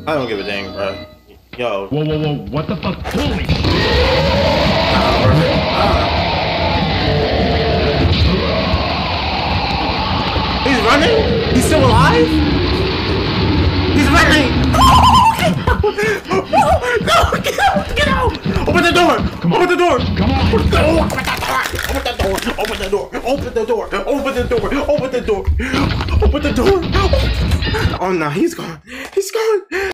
I don't give a dang, bro. Yo. Whoa, whoa, whoa! What the fuck? Holy shit! He's running? He's still alive? He's running! No! Get out! Get out! Open the door! Come on. Open the door! Come on! Open the door! Open the door! Open the door! Open the door! Open the door! Open the door! Oh no, he's gone! He's gone!